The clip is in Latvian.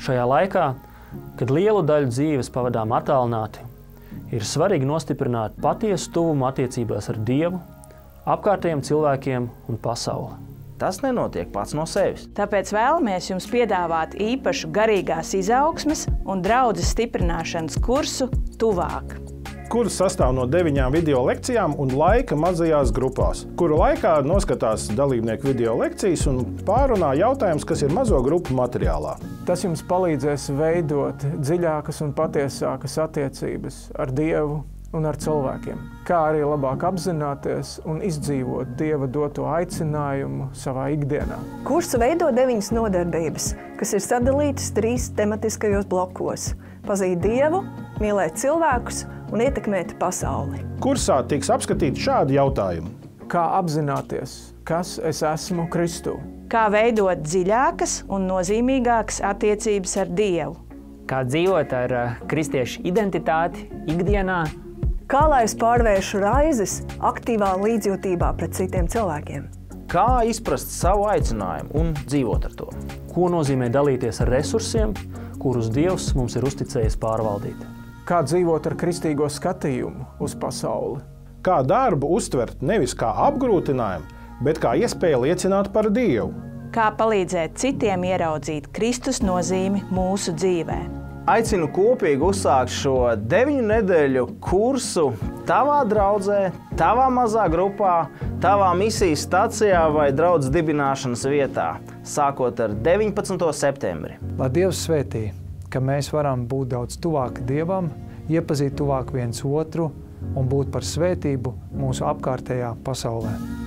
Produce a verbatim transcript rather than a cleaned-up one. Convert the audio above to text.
Šajā laikā, kad lielu daļu dzīves pavadām attālināti, ir svarīgi nostiprināt patiesu tuvumu attiecībās ar Dievu, apkārtējiem cilvēkiem un pasauli. Tas nenotiek pats no sevis. Tāpēc vēlamies jums piedāvāt īpašu garīgās izaugsmes un draudzes stiprināšanas kursu Tuvāk. Kurs sastāv no deviņām video lekcijām un laika mazajās grupās, kuru laikā noskatās dalībnieku video lekcijas un pārunā jautājums, kas ir mazo grupu materiālā. Tas jums palīdzēs veidot dziļākas un patiesākas attiecības ar Dievu un ar cilvēkiem, kā arī labāk apzināties un izdzīvot Dieva doto aicinājumu savā ikdienā. Kursu veido deviņas nodarbības, kas ir sadalītas trīs tematiskajos blokos – pazīt Dievu, mīlēt cilvēkus un ietekmēt pasauli. Kursā tiks apskatīti šādi jautājumi. Kā apzināties, kas es esmu Kristū? Kā veidot dziļākas un nozīmīgākas attiecības ar Dievu? Kā dzīvot ar uh, kristiešu identitāti ikdienā? Kā lai es pārvēršu raizes aktīvā līdzjūtībā pret citiem cilvēkiem? Kā izprast savu aicinājumu un dzīvot ar to? Ko nozīmē dalīties ar resursiem, kurus Dievs mums ir uzticējis pārvaldīt? Kā dzīvot ar kristīgo skatījumu uz pasauli? Kā darbu uztvert nevis kā apgrūtinājumu, bet kā iespēju liecināt par Dievu? Kā palīdzēt citiem ieraudzīt Kristus nozīmi mūsu dzīvē? Aicinu kopīgi uzsākt šo deviņu nedēļu kursu tavā draudzē, tavā mazā grupā, tavā misijas stacijā vai draudzes dibināšanas vietā, sākot ar deviņpadsmito septembri. Lai Dievs svētī, ka mēs varam būt daudz tuvāk Dievam, iepazīt tuvāk viens otru un būt par svētību mūsu apkārtējā pasaulē.